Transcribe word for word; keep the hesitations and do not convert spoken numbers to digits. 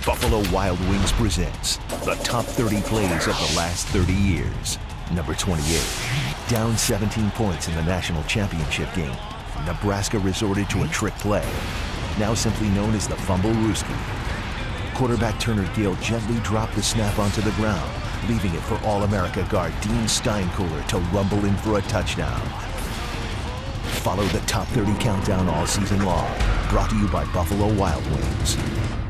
Buffalo Wild Wings presents the top thirty plays of the last thirty years. Number twenty-eight, down seventeen points in the national championship game, Nebraska resorted to a trick play, now simply known as the Fumblerooski. Quarterback Turner Gill gently dropped the snap onto the ground, leaving it for All-America guard Dean Steinkuhler to rumble in for a touchdown. Follow the top thirty countdown all season long, brought to you by Buffalo Wild Wings.